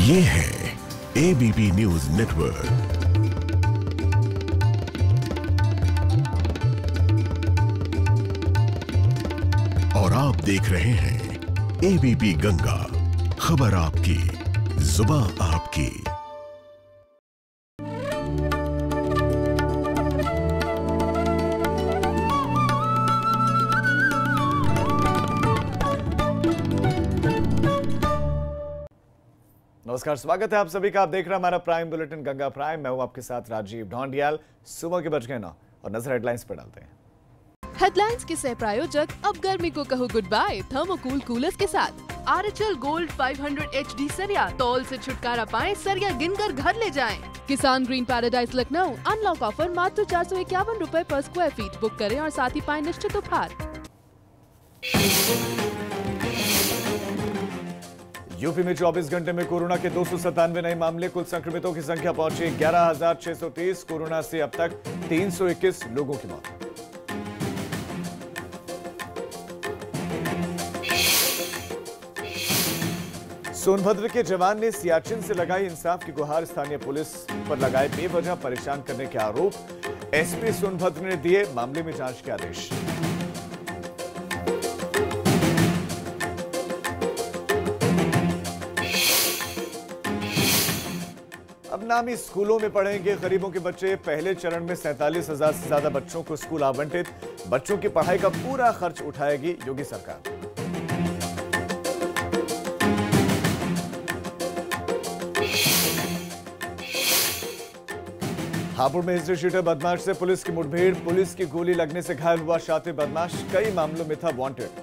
ये है ABP news network. और आप देख रहे हैं एबीपी गंगा, खबर आपकी, जुबां आपकी। नमस्कार, स्वागत है आप सभी का। आप देख रहे हैं हमारा प्राइम बुलेटिन गंगा प्राइम। मैं हूं आपके साथ राजीव ढोंडियाल। सुबह के बज गए 9 और नजर हेडलाइंस पर डालते हैं। हेडलाइंस के सह प्रायोजक अब गर्मी को कहो गुड बाय थर्मोकूल कूलर्स के साथ। आरएचएल गोल्ड 500 HD सरिया, तौल से छुटकारा पाएं, सरिया गिनकर घर ले जाएं। किसान green paradise Lucknow unlock offer मात्र 451 रुपए पर स्क्वायर फीट। बुक करें और साथ ही पाएं निश्चित उपहार। यूपी में 24 घंटे में कोरोना के 297 नए मामले। कुल संक्रमितों की संख्या पहुंची 11,630। कोरोना से अब तक 321 लोगों की मौत। सोनभद्र के जवान ने सियाचिन से लगाई इंसाफ की गुहार। स्थानीय पुलिस पर लगाए बेवजह परेशान करने के आरोप। एसपी सोनभद्र ने दिए मामले में जांच के आदेश। अब नामी स्कूलों में पढ़ेंगे गरीबों के बच्चे। पहले चरण में 47,000 से ज्यादा बच्चों को स्कूल आवंटित। बच्चों की पढ़ाई का पूरा खर्च उठाएगी योगी सरकार। हापुड़ में हिस्ट्री शीटर बदमाश से पुलिस की मुठभेड़। पुलिस की गोली लगने से घायल हुआ शातिर बदमाश। कई मामलों में था वांटेड।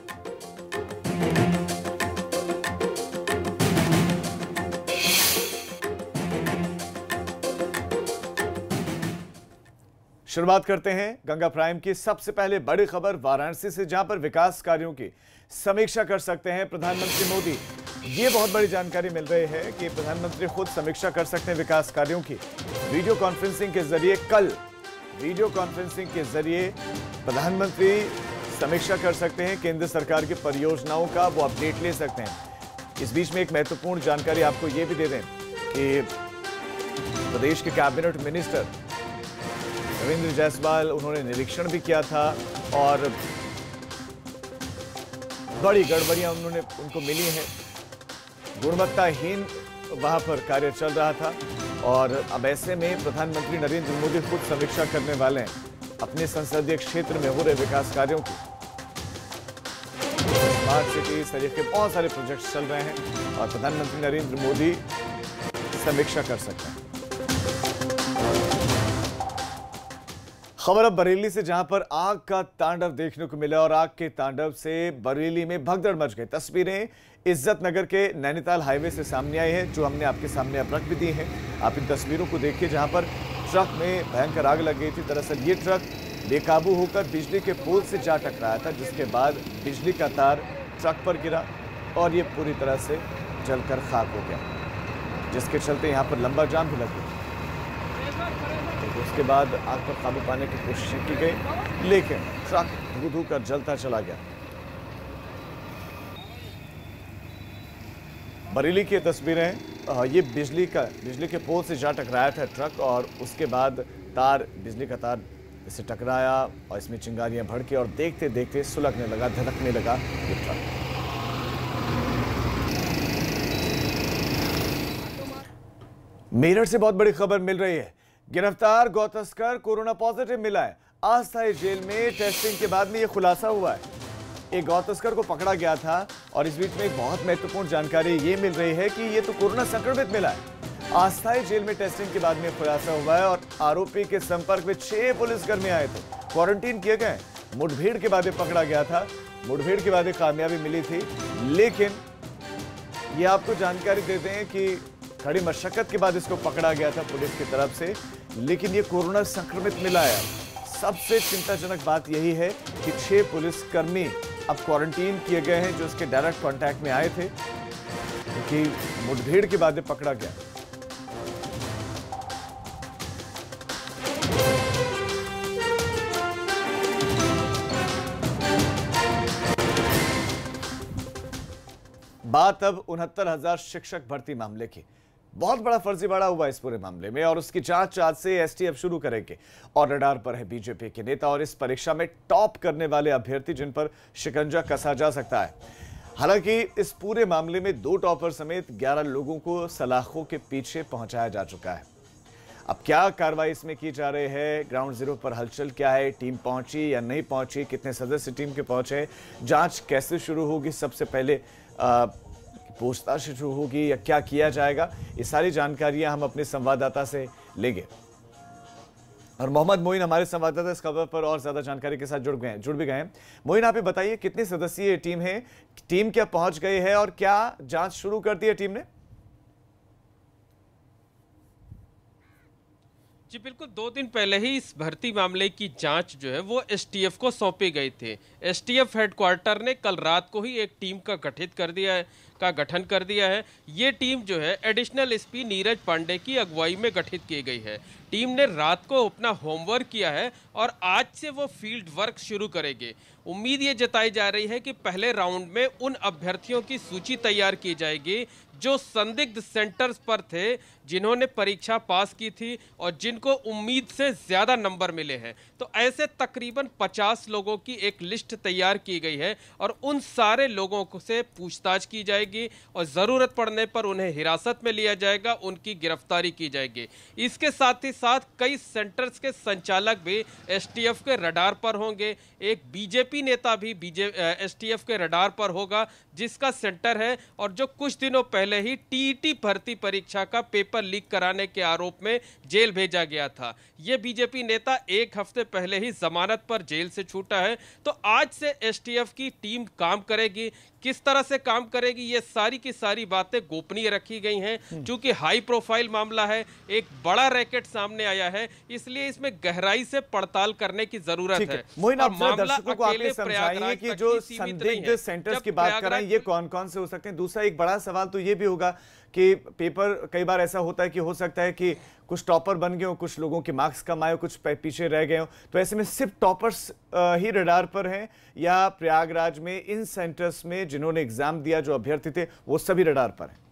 शुरुआत करते हैं गंगा प्राइम की सबसे पहले बड़ी खबर वाराणसी से, जहां पर विकास कार्यों की समीक्षा कर सकते हैं प्रधानमंत्री मोदी। ये बहुत बड़ी जानकारी मिल रही है कि प्रधानमंत्री खुद समीक्षा कर सकते हैं विकास कार्यों की। वीडियो कॉन्फ्रेंसिंग के जरिए कल प्रधानमंत्री समीक्षा कर सकते हैं केंद्र सरकार की परियोजनाओं का, वो अपडेट ले सकते हैं। इस बीच में एक महत्वपूर्ण जानकारी आपको ये भी दे दें कि प्रदेश के कैबिनेट मिनिस्टर रविंद्र जायसवाल, उन्होंने निरीक्षण भी किया था और बड़ी गड़बड़ियां उनको मिली हैं। गुणवत्ताहीन वहां पर कार्य चल रहा था और अब ऐसे में प्रधानमंत्री नरेंद्र मोदी खुद समीक्षा करने वाले हैं अपने संसदीय क्षेत्र में हो रहे विकास कार्यों की। स्मार्ट सिटी, इस तरह के बहुत सारे प्रोजेक्ट्स चल रहे हैं और प्रधानमंत्री नरेंद्र मोदी समीक्षा कर सकते हैं। खबर अब बरेली से, जहां पर आग का तांडव देखने को मिला और आग के तांडव से बरेली में भगदड़ मच गई। तस्वीरें इज्जत नगर के नैनीताल हाईवे से सामने आई है, जो हमने आपके सामने अब रख भी दी है। आप इन तस्वीरों को देखिए, जहां पर ट्रक में भयंकर आग लग गई थी। दरअसल ये ट्रक बेकाबू होकर बिजली के पोल से जा टकराया था, जिसके बाद बिजली का तार ट्रक पर गिरा और ये पूरी तरह से जलकर खाक हो गया, जिसके चलते यहाँ पर लंबा जाम भी लग गया। उसके बाद आग पर काबू पाने की कोशिश की गई, लेकिन ट्रक धू कर जलता चला गया। बरेली की तस्वीरें, ये बिजली के पोल से जा टकराया था ट्रक और उसके बाद बिजली का तार इससे टकराया और इसमें चिंगारियां भड़की और देखते देखते सुलगने लगा, धधकने लगा ये ट्रक। मेरठ से बहुत बड़ी खबर मिल रही है। गिरफ्तार गौ तस्कर कोरोना पॉजिटिव मिला है। अस्थायी जेल में टेस्टिंग के बाद में यह खुलासा हुआ है। एक गौ तस्कर को पकड़ा गया था और इस बीच में एक बहुत महत्वपूर्ण जानकारी ये मिल रही है कि ये तो कोरोना संक्रमित मिला है। अस्थायी जेल में टेस्टिंग के बाद में खुलासा हुआ है और आरोपी के संपर्क में 6 पुलिसकर्मी आए थे, क्वारंटीन किए गए। मुठभेड़ के बाद पकड़ा गया था, मुठभेड़ के बाद कामयाबी मिली थी, लेकिन ये आपको जानकारी देते हैं कि कड़ी मशक्कत के बाद इसको पकड़ा गया था पुलिस की तरफ से, लेकिन ये कोरोना संक्रमित मिला है। सबसे चिंताजनक बात यही है कि 6 पुलिसकर्मी अब क्वारंटीन किए गए हैं, जो इसके डायरेक्ट कांटेक्ट में आए थे, क्योंकि मुठभेड़ के बाद पकड़ा गया। बात अब 69,000 शिक्षक भर्ती मामले की। बहुत बड़ा फर्जीवाड़ा हुआ इस पूरे मामले में और उसकी जांच आज से एसटीएफ शुरू करेंगे। और रडार पर है बीजेपी के नेता और इस परीक्षा में टॉप करने वाले अभ्यर्थी जिन पर शिकंजा कसा जा सकता है। हालांकि इस पूरे मामले में 2 टॉपर समेत 11 लोगों को सलाखों के पीछे पहुंचाया जा चुका है। अब क्या कार्रवाई इसमें की जा रही है, ग्राउंड जीरो पर हलचल क्या है, टीम पहुंची या नहीं पहुंची, कितने सदस्य टीम के पहुंचे, जांच कैसे शुरू होगी, सबसे पहले पूछताछ शुरू होगी या क्या किया जाएगा, ये सारी जानकारियां हम अपने संवाददाता से लेंगे। और मोहम्मद मोइन हमारे संवाददाता इस खबर पर और ज्यादा जानकारी के साथ जुड़ भी गए हैं। मोइन, आप ये बताइए कितनी सदस्यीय टीम है, टीम क्या पहुंच गई है और क्या जांच शुरू कर दी है टीम ने? जी बिल्कुल, 2 दिन पहले ही इस भर्ती मामले की जांच जो है वो एसटीएफ को सौंपी गई थी। एसटीएफ हेडक्वार्टर ने कल रात को ही एक टीम का गठन कर दिया है। ये टीम जो है एडिशनल एसपी नीरज पांडे की अगुवाई में गठित की गई है। टीम ने रात को अपना होमवर्क किया है और आज से वो फील्ड वर्क शुरू करेंगे। उम्मीद ये जताई जा रही है कि पहले राउंड में उन अभ्यर्थियों की सूची तैयार की जाएगी जो संदिग्ध सेंटर्स पर थे, जिन्होंने परीक्षा पास की थी और जिनको उम्मीद से ज्यादा नंबर मिले हैं। तो ऐसे तकरीबन 50 लोगों की एक लिस्ट तैयार की गई है और उन सारे लोगों से पूछताछ की जाएगी और जरूरत पड़ने पर उन्हें हिरासत में लिया जाएगा, उनकी गिरफ्तारी की जाएगी। इसके साथ ही साथ कई सेंटर्स के संचालक भी एसटीएफ के रडार पर होंगे। एक बीजेपी नेता भी एसटीएफ के रडार पर होगा, जिसका सेंटर है और जो कुछ दिनों पहले ही टीईटी भर्ती परीक्षा का पेपर लीक कराने के आरोप में जेल भेजा गया था। यह बीजेपी नेता 1 हफ्ते पहले ही जमानत पर जेल से छूटा है। तो आज से एसटीएफ की टीम काम करेगी। किस तरह से काम करेगी, ये सारी की सारी बातें गोपनीय रखी गई हैं। क्योंकि हाई प्रोफाइल मामला है, एक बड़ा रैकेट सामने आया है, इसलिए इसमें गहराई से पड़ताल करने की जरूरत है। मोइन, आप दर्शकों को आपने समझाइए कि जो संदिग्ध सेंटर्स की बात कर रहे हैं ये कौन कौन से हो सकते हैं। दूसरा एक बड़ा सवाल तो ये भी होगा कि पेपर कई बार ऐसा होता है कि हो सकता है कि कुछ टॉपर बन गए हो, कुछ लोगों के मार्क्स कम आए, कुछ पीछे रह गए हो, तो ऐसे में सिर्फ टॉपर्स ही रडार पर हैं या प्रयागराज में इन सेंटर्स में जिन्होंने एग्जाम दिया जो अभ्यर्थी थे वो सभी रडार पर हैं?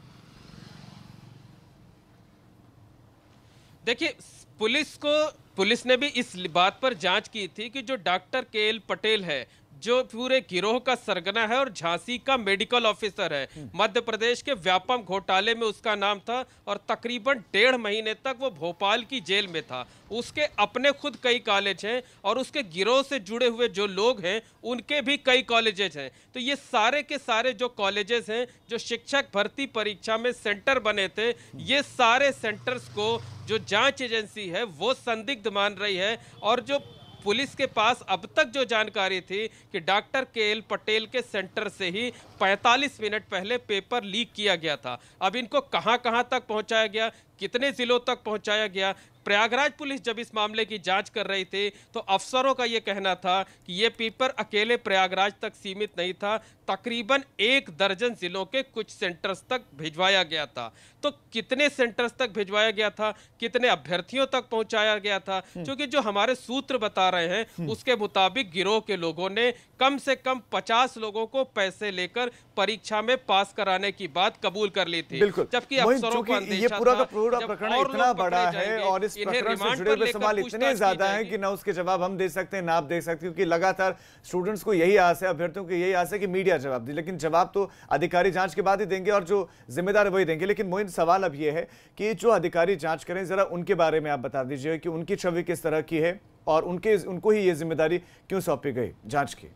देखिए, पुलिस ने भी इस बात पर जांच की थी कि जो डॉक्टर केएल पटेल है, जो पूरे गिरोह का सरगना है और झांसी का मेडिकल ऑफिसर है, मध्य प्रदेश के व्यापम घोटाले में उसका नाम था और तकरीबन 1.5 महीने तक वो भोपाल की जेल में था। उसके अपने खुद कई कॉलेज हैं और उसके गिरोह से जुड़े हुए जो लोग हैं उनके भी कई कॉलेजेस हैं। तो ये सारे के सारे जो कॉलेजेस हैं, जो शिक्षक भर्ती परीक्षा में सेंटर बने थे, ये सारे सेंटर्स को जो जांच एजेंसी है वो संदिग्ध मान रही है। और जो पुलिस के पास अब तक जो जानकारी थी कि डॉक्टर केएल पटेल के सेंटर से ही 45 मिनट पहले पेपर लीक किया गया था। अब इनको कहां-कहां तक पहुंचाया गया, कितने जिलों तक पहुंचाया गया। प्रयागराज पुलिस जब इस मामले की जांच कर रही थी तो अफसरों का यह कहना था कि यह पेपर अकेले प्रयागराज तक सीमित नहीं था, तकरीबन 1 दर्जन जिलों के कुछ सेंटर्स तक भिजवाया गया था। तो कितने सेंटर्स तक भिजवाया गया था, कितने अभ्यर्थियों तक पहुंचाया गया था, क्योंकि जो हमारे सूत्र बता रहे हैं उसके मुताबिक गिरोह के लोगों ने कम से कम 50 लोगों को पैसे लेकर परीक्षा में पास कराने की बात कबूल कर ली थी। जबकि अफसरों को अंदेशा था प्रकरण इतना बड़ा है और इस प्रकरण से जुड़े हुए सवाल इतने ज्यादा हैं कि ना उसके जवाब हम दे सकते हैं ना आप दे सकते, क्योंकि लगातार स्टूडेंट्स को यही आस है, अभ्यर्थियों को यही आस है कि मीडिया जवाब दे, लेकिन जवाब तो अधिकारी जांच के बाद ही देंगे और जो जिम्मेदार वही देंगे। लेकिन मोइन, सवाल अब यह है कि जो अधिकारी जांच करें जरा उनके बारे में आप बता दीजिए कि उनकी छवि किस तरह की है और उनको ही ये जिम्मेदारी क्यों सौंपी गई जांच की।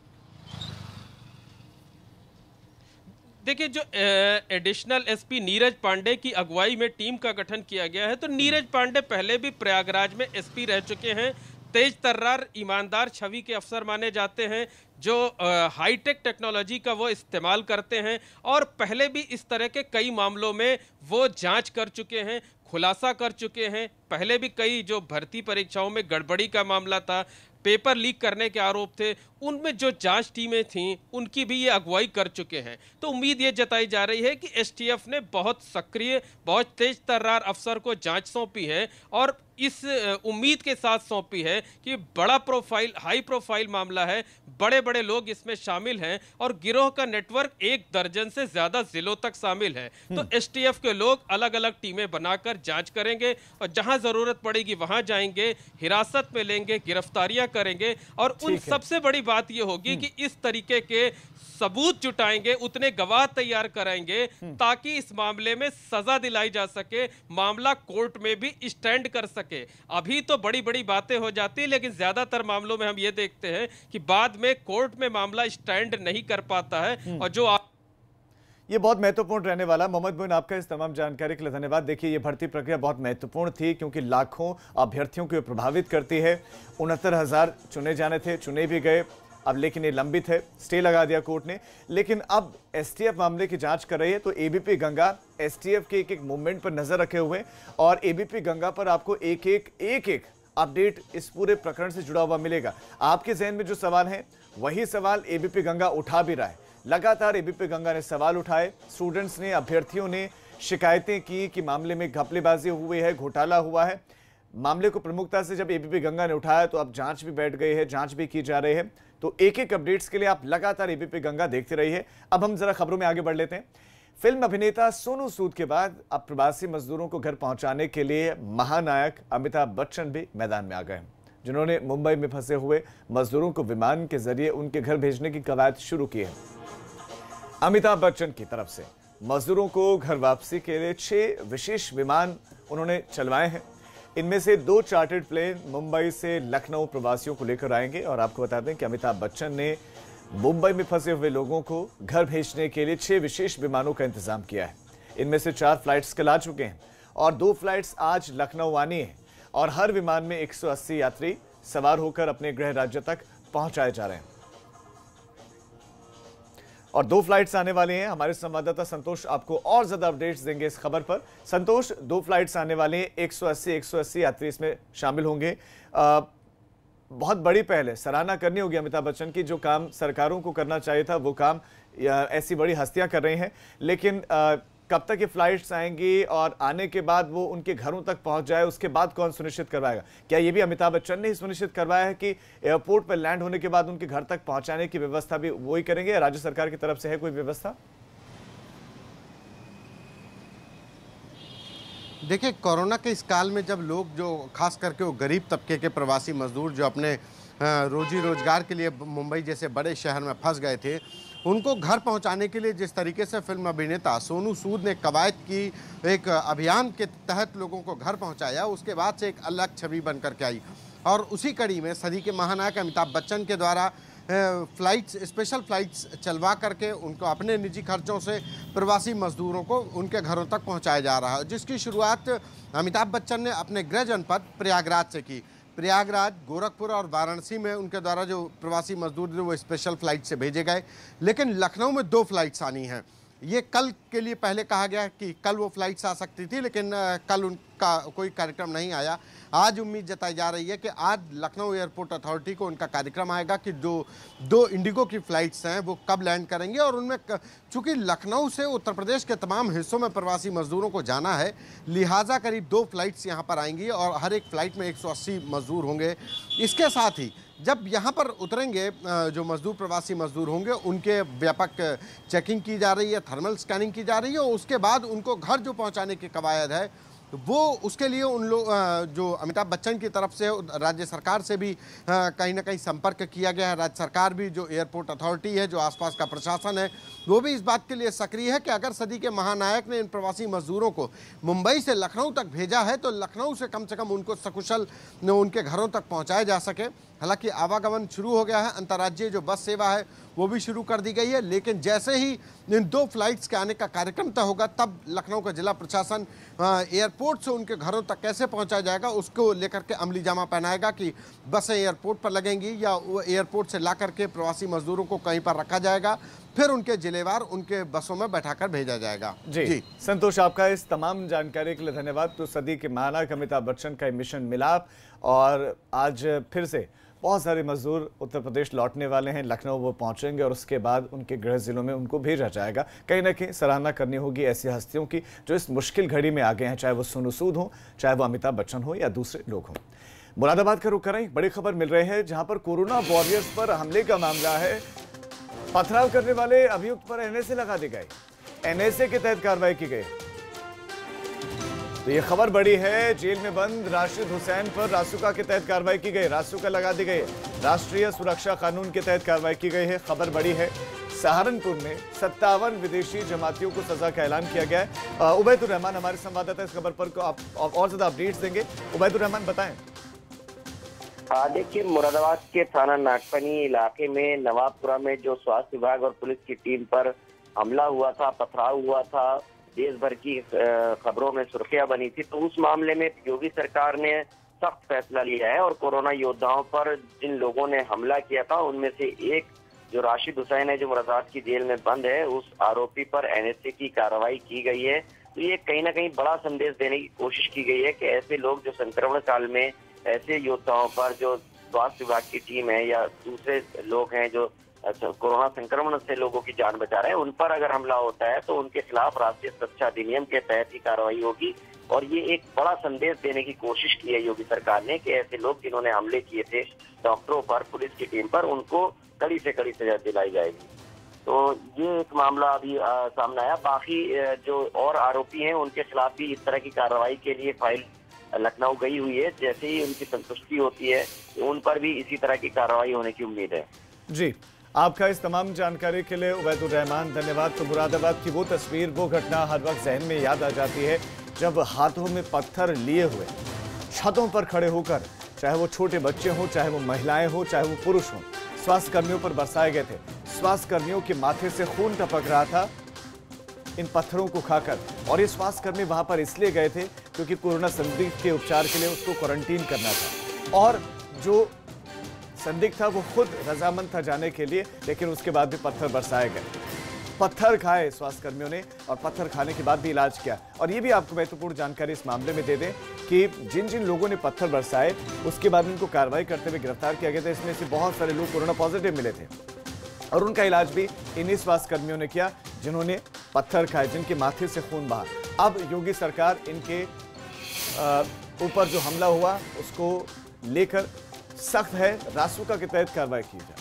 देखिए, जो एडिशनल एसपी नीरज पांडे की अगुवाई में टीम का गठन किया गया है, तो नीरज पांडे पहले भी प्रयागराज में एसपी रह चुके हैं। तेज तर्रार, ईमानदार छवि के अफसर माने जाते हैं, जो हाईटेक टेक्नोलॉजी का वो इस्तेमाल करते हैं और पहले भी इस तरह के कई मामलों में वो जांच कर चुके हैं, खुलासा कर चुके हैं। पहले भी कई जो भर्ती परीक्षाओं में गड़बड़ी का मामला था, पेपर लीक करने के आरोप थे, उनमें जो जांच टीमें थीं उनकी भी ये अगुवाई कर चुके हैं। तो उम्मीद ये जताई जा रही है कि एसटीएफ ने बहुत सक्रिय, बहुत तेज तर्रार अफसर को जांच सौंपी है और इस उम्मीद के साथ सौंपी है कि बड़ा प्रोफाइल, हाई प्रोफाइल मामला है, बड़े बड़े लोग इसमें शामिल हैं और गिरोह का नेटवर्क 1 दर्जन से ज्यादा जिलों तक शामिल है। तो एसटीएफ के लोग अलग अलग टीमें बनाकर जांच करेंगे और जहां जरूरत पड़ेगी वहां जाएंगे, हिरासत में लेंगे, गिरफ्तारियां करेंगे और उन सबसे बड़ी बात यह होगी कि इस तरीके के सबूत जुटाएंगे, उतने गवाह तैयार कराएंगे ताकि इस मामले में सजा दिलाई जा सके, मामला कोर्ट में भी स्टैंड कर सके। अभी तो बड़ी बड़ी बातें हो जाती है, लेकिन ज्यादातर मामलों में हम ये देखते हैं कि बाद में कोर्ट में मामला स्टैंड नहीं कर पाता है। और जो ये बहुत महत्वपूर्ण रहने वाला। मोहम्मद मोइन, आपका इस तमाम जानकारी के लिए धन्यवाद। देखिए, ये भर्ती प्रक्रिया बहुत महत्वपूर्ण थी क्योंकि लाखों अभ्यर्थियों को प्रभावित करती है। 69,000 चुने जाने थे, चुने भी गए, अब लेकिन ये लंबित है, स्टे लगा दिया कोर्ट ने। लेकिन अब एसटीएफ मामले की जांच कर रही है, तो एबीपी गंगा एसटीएफ के एक एक मूवमेंट पर नजर रखे हुए और एबीपी गंगा पर आपको एक एक अपडेट इस पूरे प्रकरण से जुड़ा हुआ मिलेगा। आपके जहन में जो सवाल है वही सवाल एबीपी गंगा उठा भी रहा है। लगातार एबीपी गंगा ने सवाल उठाए, स्टूडेंट्स ने, अभ्यर्थियों ने शिकायतें की कि मामले में घपलेबाजी हुई है, घोटाला हुआ है। मामले को प्रमुखता से जब एबीपी गंगा ने उठाया तो अब जांच भी बैठ गई है, जांच भी की जा रही है। तो एक एक अपडेट्स के लिए आप लगातार एबीपी गंगा देखते रहिए। अब हम जरा खबरों में आगे बढ़ लेते हैं। फिल्म अभिनेता सोनू सूद के बाद अब प्रवासी मजदूरों को घर पहुंचाने के लिए महानायक अमिताभ बच्चन भी मैदान में आ गए हैं, जिन्होंने मुंबई में फंसे हुए मजदूरों को विमान के जरिए उनके घर भेजने की कवायद शुरू की है। अमिताभ बच्चन की तरफ से मजदूरों को घर वापसी के लिए 6 विशेष विमान उन्होंने चलवाए हैं। इनमें से 2 चार्टर्ड प्लेन मुंबई से लखनऊ प्रवासियों को लेकर आएंगे। और आपको बता दें कि अमिताभ बच्चन ने मुंबई में फंसे हुए लोगों को घर भेजने के लिए 6 विशेष विमानों का इंतजाम किया है। इनमें से 4 फ्लाइट्स कल आ चुके हैं और 2 फ्लाइट्स आज लखनऊ आनी है और हर विमान में 180 यात्री सवार होकर अपने गृह राज्य तक पहुंचाए जा रहे हैं। और 2 फ्लाइट्स आने वाले हैं। हमारे संवाददाता संतोष आपको और ज्यादा अपडेट्स देंगे इस खबर पर। संतोष, 2 फ्लाइट्स आने वाले हैं, 180 यात्री इसमें शामिल होंगे। बहुत बड़ी पहल है, सराहना करनी होगी अमिताभ बच्चन की। जो काम सरकारों को करना चाहिए था वो काम ऐसी बड़ी हस्तियां कर रही हैं। लेकिन कब तक ये फ्लाइट्स आएंगी और आने के बाद वो उनके घरों तक पहुंच जाए, उसके बाद कौन सुनिश्चित करवाएगा? क्या ये भी अमिताभ बच्चन ने ही सुनिश्चित करवाया है कि एयरपोर्ट पर लैंड होने के बाद उनके घर तक पहुंचाने की व्यवस्था भी वही करेंगे या राज्य सरकार की तरफ से है कोई व्यवस्था? देखिए, कोरोना के इस काल में जब लोग, जो खास करके वो गरीब तबके के प्रवासी मजदूर जो अपने रोजी रोजगार के लिए मुंबई जैसे बड़े शहर में फंस गए थे, उनको घर पहुंचाने के लिए जिस तरीके से फिल्म अभिनेता सोनू सूद ने कवायद की, एक अभियान के तहत लोगों को घर पहुंचाया, उसके बाद से एक अलग छवि बन करके आई। और उसी कड़ी में सदी के महानायक अमिताभ बच्चन के द्वारा फ्लाइट्स, स्पेशल फ्लाइट्स चलवा करके उनको अपने निजी खर्चों से प्रवासी मजदूरों को उनके घरों तक पहुंचाया जा रहा है, जिसकी शुरुआत अमिताभ बच्चन ने अपने गृह जनपद प्रयागराज से की। प्रयागराज, गोरखपुर और वाराणसी में उनके द्वारा जो प्रवासी मजदूर थे वो स्पेशल फ्लाइट से भेजे गए। लेकिन लखनऊ में 2 फ्लाइट्स आनी हैं। ये कल के लिए पहले कहा गया कि कल वो फ्लाइट्स आ सकती थी, लेकिन कल उनका कोई कार्यक्रम नहीं आया। आज उम्मीद जताई जा रही है कि आज लखनऊ एयरपोर्ट अथॉरिटी को उनका कार्यक्रम आएगा कि जो 2 इंडिगो की फ्लाइट्स हैं वो कब लैंड करेंगे। और उनमें चूंकि लखनऊ से उत्तर प्रदेश के तमाम हिस्सों में प्रवासी मजदूरों को जाना है, लिहाजा करीब 2 फ्लाइट्स यहाँ पर आएंगी और हर एक फ्लाइट में 180 मजदूर होंगे। इसके साथ ही जब यहाँ पर उतरेंगे जो मजदूर, प्रवासी मजदूर होंगे, उनके व्यापक चेकिंग की जा रही है, थर्मल स्कैनिंग की जा रही है और उसके बाद उनको घर जो पहुँचाने की कवायद है वो, उसके लिए उन लोग, जो अमिताभ बच्चन की तरफ से राज्य सरकार से भी कहीं ना कहीं संपर्क किया गया है। राज्य सरकार भी, जो एयरपोर्ट अथॉरिटी है, जो आसपास का प्रशासन है, वो भी इस बात के लिए सक्रिय है कि अगर सदी के महानायक ने इन प्रवासी मजदूरों को मुंबई से लखनऊ तक भेजा है तो लखनऊ से कम उनको सकुशल उनके घरों तक पहुँचाया जा सके। हालांकि आवागमन शुरू हो गया है, अंतर्राज्यीय जो बस सेवा है वो भी शुरू कर दी गई है। लेकिन जैसे ही इन 2 फ्लाइट्स के आने का कार्यक्रम तय होगा, तब लखनऊ का जिला प्रशासन एयरपोर्ट से उनके घरों तक कैसे पहुंचाया जाएगा उसको लेकर के अमली जामा पहनाएगा कि बसें एयरपोर्ट पर लगेंगी या वो एयरपोर्ट से ला करके प्रवासी मजदूरों को कहीं पर रखा जाएगा, फिर उनके जिलेवार उनके बसों में बैठाकर भेजा जाएगा। जी संतोष, आपका इस तमाम जानकारी के लिए धन्यवाद। तो सदी के महानायक अमिताभ बच्चन का मिशन मिलाप और आज फिर से बहुत सारे मजदूर उत्तर प्रदेश लौटने वाले हैं, लखनऊ वो पहुंचेंगे और उसके बाद उनके गृह जिलों में उनको भेजा जाएगा। कहीं ना कहीं सराहना करनी होगी ऐसी हस्तियों की जो इस मुश्किल घड़ी में आगे हैं, चाहे वो सोनू सूद हो, चाहे वो अमिताभ बच्चन हो या दूसरे लोग हों। मुरादाबाद का रुख करें, बड़ी खबर मिल रही है जहां पर कोरोना वॉरियर्स पर हमले का मामला है। पथराव करने वाले अभियुक्त पर एनएसए लगा दी गई, एनएसए के तहत कार्रवाई की गई। तो ये खबर बड़ी है, जेल में बंद राशिद हुसैन पर रासुका के तहत कार्रवाई की गई, रासुका लगा दी गई, राष्ट्रीय सुरक्षा कानून के तहत कार्रवाई की गई है। खबर बड़ी है, सहारनपुर में 57 विदेशी जमातियों को सजा का ऐलान किया गया है। उबैदुर रहमान हमारे संवाददाता इस खबर पर आप और ज्यादा अपडेट्स देंगे। उबैदुर रहमान बताएं। देखिए, मुरादाबाद के थाना नागपनी इलाके में नवाबपुरा में जो स्वास्थ्य विभाग और पुलिस की टीम पर हमला हुआ था, पथराव हुआ था, देश भर की खबरों में सुर्खियां बनी थी, तो उस मामले में योगी सरकार ने सख्त फैसला लिया है और कोरोना योद्धाओं पर जिन लोगों ने हमला किया था उनमें से एक जो राशिद हुसैन है, जो मुरादाबाद की जेल में बंद है, उस आरोपी पर एनएसए की कार्रवाई की गई है। तो ये कहीं ना कहीं बड़ा संदेश देने की कोशिश की गई है कि ऐसे लोग जो संक्रमण काल में ऐसे योद्धाओं पर, जो स्वास्थ्य विभाग की टीम है या दूसरे लोग हैं जो कोरोना संक्रमण से लोगों की जान बचा रहे हैं, उन पर अगर हमला होता है तो उनके खिलाफ राष्ट्रीय सुरक्षा अधिनियम के तहत ही कार्रवाई होगी। और ये एक बड़ा संदेश देने की कोशिश की है योगी सरकार ने कि ऐसे लोग जिन्होंने हमले किए थे डॉक्टरों पर, पुलिस की टीम पर, उनको कड़ी से कड़ी सजा दिलाई जाएगी। तो ये एक मामला अभी सामने आया। बाकी जो और आरोपी हैं उनके खिलाफ भी इस तरह की कार्रवाई के लिए फाइल लखनऊ गई हुई है। जैसे ही उनकी संतुष्टि होती है उन पर भी इसी तरह की कार्रवाई होने की उम्मीद है। जी, आपका इस तमाम जानकारी के लिए उबैदुर रहमान धन्यवाद। तो मुरादाबाद की वो तस्वीर, वो घटना हर वक्त जहन में याद आ जाती है जब हाथों में पत्थर लिए हुए छतों पर खड़े होकर, चाहे वो छोटे बच्चे हों, चाहे वो महिलाएं हों, चाहे वो पुरुष हों, स्वास्थ्य कर्मियों पर बरसाए गए थे। स्वास्थ्य कर्मियों के माथे से खून टपक रहा था इन पत्थरों को खाकर, और ये स्वास्थ्य कर्मी वहां पर इसलिए गए थे क्योंकि कोरोना संदिग्ध के उपचार के लिए उसको क्वारंटीन करना था, और जो संदिग्ध था वो खुद रजामंद था जाने के लिए, लेकिन उसके बाद भी पत्थर बरसाए गए। पत्थर खाए स्वास्थ्य कर्मियों ने और पत्थर खाने के बाद भी इलाज किया। और ये भी आपको महत्वपूर्ण जानकारी इस मामले में दे दें कि जिन जिन लोगों ने पत्थर बरसाए उसके बाद उनको कार्रवाई करते हुए गिरफ्तार किया गया था। इसमें से बहुत सारे लोग कोरोना पॉजिटिव मिले थे और उनका इलाज भी इन्हीं स्वास्थ्य कर्मियों ने किया जिन्होंने पत्थर खाए, जिनके माथे से खून बहा। अब योगी सरकार इनके ऊपर जो हमला हुआ उसको लेकर सख्त है, रासुका के तहत कार्रवाई की जाए।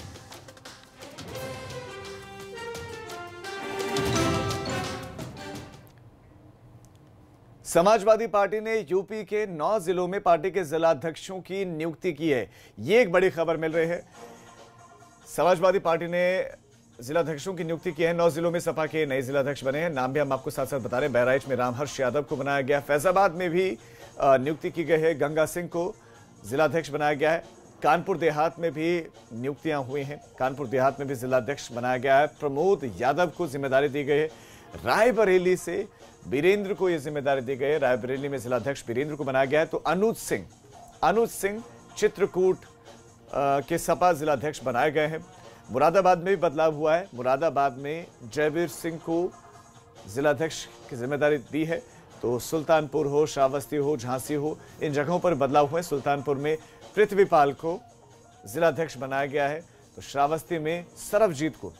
समाजवादी पार्टी ने यूपी के 9 जिलों में पार्टी के जिलाध्यक्षों की नियुक्ति की है। ये एक बड़ी खबर मिल रही है। समाजवादी पार्टी ने जिलाध्यक्षों की नियुक्ति की है। 9 जिलों में सपा के नए जिलाध्यक्ष बने हैं। नाम भी हम आपको साथ साथ बता रहे हैं। बहराइच में रामहर्ष यादव को बनाया गया, फैजाबाद में भी नियुक्ति की गई है, गंगा सिंह को जिलाध्यक्ष बनाया गया है। कानपुर देहात में भी नियुक्तियां हुई हैं, कानपुर देहात में भी जिलाध्यक्ष बनाया गया है। प्रमोद यादव को जिम्मेदारी दी गई है। रायबरेली से वीरेंद्र को यह जिम्मेदारी दी गई है, रायबरेली में जिलाध्यक्ष वीरेंद्र को बनाया गया है। तो अनुज सिंह चित्रकूट के सपा जिलाध्यक्ष बनाए गए हैं। मुरादाबाद में भी बदलाव हुआ है। मुरादाबाद में जयवीर सिंह को जिलाध्यक्ष की जिम्मेदारी दी है। तो सुल्तानपुर हो, श्रावस्ती हो, झांसी हो, इन जगहों पर बदलाव हुए। सुल्तानपुर में पृथ्वीपाल को जिलाध्यक्ष बनाया गया है। तो श्रावस्ती में सरबजीत को,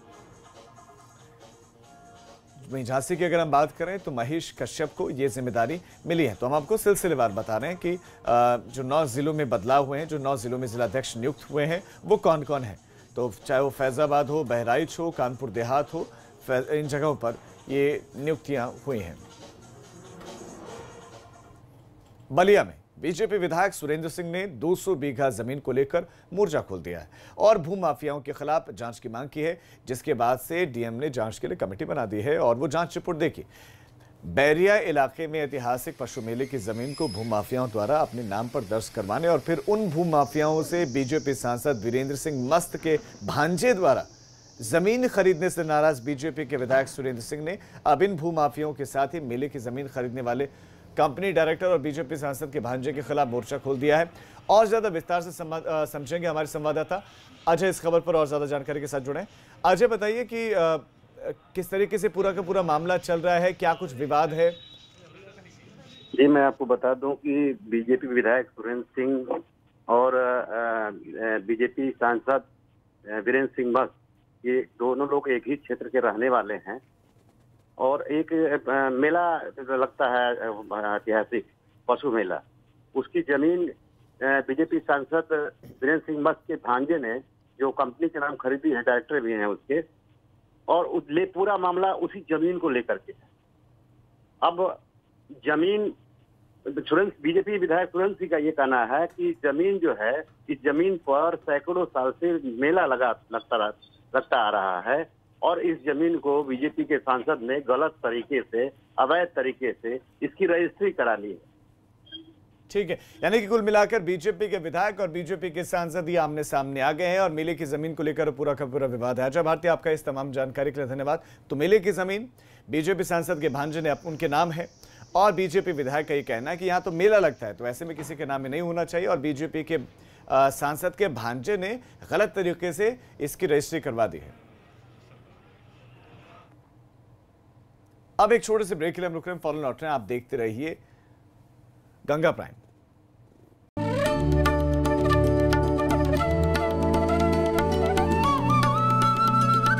वहीं झांसी की अगर हम बात करें तो महेश कश्यप को यह जिम्मेदारी मिली है। तो हम आपको सिलसिलेवार बता रहे हैं कि जो 9 जिलों में बदलाव हुए हैं, जो 9 जिलों में जिलाध्यक्ष नियुक्त हुए हैं वो कौन कौन है। तो चाहे वो फैजाबाद हो, बहराइच हो, कानपुर देहात हो, इन जगहों पर ये नियुक्तियां हुई हैं। बलिया में बीजेपी विधायक सुरेंद्र सिंह ने 200 बीघा जमीन को लेकर मोर्चा खोल दिया है और भूमाफियाओं के खिलाफ जांच की मांग की है, जिसके बाद से डीएम ने जांच के लिए कमेटी बना दी है और वो जांच रिपोर्ट देगी। बैरिया इलाके में ऐतिहासिक पशु मेले की जमीन को भूमाफियाओं द्वारा अपने नाम पर दर्ज करवाने और फिर उन भूमाफियाओं से बीजेपी सांसद वीरेंद्र सिंह मस्त के भांजे द्वारा जमीन खरीदने से नाराज बीजेपी के विधायक सुरेंद्र सिंह ने अब इन भूमाफियाओं के साथ ही मेले की जमीन खरीदने वाले कंपनी डायरेक्टर और बीजेपी सांसद के भांजे के खिलाफ मोर्चा खोल दिया है। और ज्यादा विस्तार से समझेंगे हमारे संवाददाता अजय इस खबर पर और ज्यादा जानकारी के साथ जुड़े। अजय, बताइए कि किस तरीके से पूरा का पूरा मामला चल रहा है, क्या कुछ विवाद है? जी, मैं आपको बता दूं कि बीजेपी विधायक सुरेंद्र सिंह और बीजेपी सांसद वीरेंद्र सिंह मस्त, ये दोनों लोग एक ही क्षेत्र के रहने वाले हैं। और एक मेला लगता है ऐतिहासिक पशु मेला, उसकी जमीन बीजेपी सांसद वीरेंद्र सिंह मस्त के भांजे ने जो कंपनी के नाम खरीदी है, डायरेक्टर भी हैं उसके, और पूरा मामला उसी जमीन को लेकर के है। अब जमीन बीजेपी विधायक सुरेंद्र सिंह का ये कहना है कि जमीन जो है, इस जमीन पर सैकड़ों साल से मेला लगता आ रहा है और इस जमीन को बीजेपी के सांसद ने गलत तरीके से, अवैध तरीके से इसकी रजिस्ट्री करा ली है। ठीक है, यानी कि कुल मिलाकर बीजेपी के विधायक और बीजेपी के सांसद ही आमने सामने आ गए हैं और मेले की जमीन को लेकर पूरा का पूरा विवाद है। अजय भारती, आपका इस तमाम जानकारी के लिए धन्यवाद। तो मेले की जमीन बीजेपी सांसद के भांजे ने उनके नाम है और बीजेपी विधायक का ये कहना है कि यहाँ तो मेला लगता है, तो ऐसे में किसी के नाम में नहीं होना चाहिए और बीजेपी के सांसद के भांजे ने गलत तरीके से इसकी रजिस्ट्री करवा दी है। अब एक छोटे से ब्रेक के लिए हम रुक रहे हैं, फौरन लौट रहे हैं। आप देखते रहिए गंगा प्राइम।